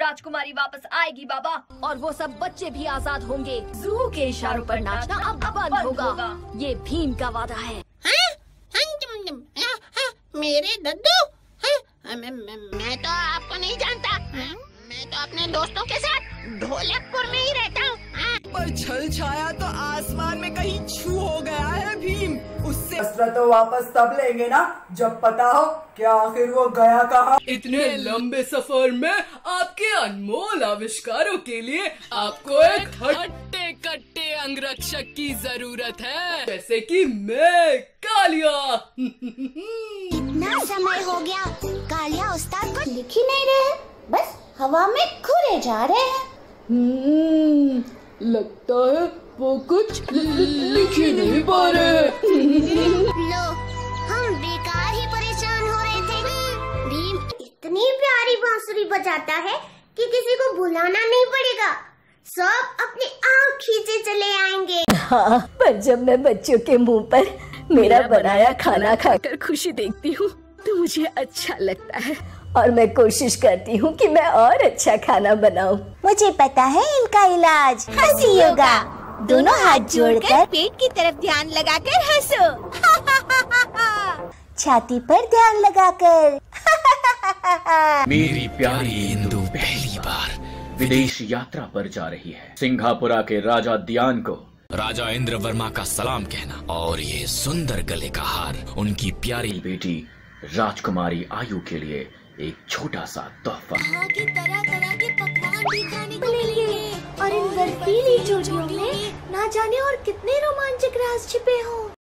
राजकुमारी वापस आएगी बाबा, और वो सब बच्चे भी आजाद होंगे। जू के इशारों पर नाचना अब बंद होगा। ये भीम का वादा है। मेरे दद्दू, मैं तो आपको नहीं जानता। मैं तो अपने दोस्तों के साथ ढोलकपुर में ही रहता हूँ। पर छल छाया तो आसमान में कहीं छू हो गया है भीम। उससे असला तो वापस तब लेंगे ना जब पता हो कि आखिर वो गया कहाँ। इतने लंबे सफर में आपके अनमोल आविष्कारों के लिए आपको एक हट्टे कट्टे अंगरक्षक की जरूरत है, जैसे कि मैं, कालिया। इतना समय हो गया, कालिया उस्ताद को लिख ही नहीं रहे, बस हवा में घुरे जा रहे हैं। लगता है वो कुछ लिख ही नहीं पा रहे। लो, हम बेकार ही परेशान हो रहे थे। भीम इतनी प्यारी बांसुरी बजाता है कि किसी को बुलाना नहीं पड़ेगा, सब अपनी आँख खींचे चले आएंगे। हाँ, पर जब मैं बच्चों के मुंह पर मेरा बनाया खाना खाकर खुशी देखती हूँ तो मुझे अच्छा लगता है, और मैं कोशिश करती हूँ कि मैं और अच्छा खाना बनाऊं। मुझे पता है इनका इलाज, हंसी योगा। दोनों हाथ जोड़कर पेट की तरफ ध्यान लगाकर हंसो। छाती पर ध्यान लगाकर। मेरी प्यारी इंदु पहली बार विदेश यात्रा पर जा रही है। सिंघापुरा के राजा दियान को राजा इंद्रवर्मा का सलाम कहना, और ये सुंदर गले का हार उनकी प्यारी बेटी राजकुमारी आयु के लिए एक छोटा सा तोहफा। यहाँ की तरह तरह के पकवान भी खाने को मिलेंगे, और इन बर्फीली चोटियों में ना जाने और कितने रोमांचक राज छिपे हों।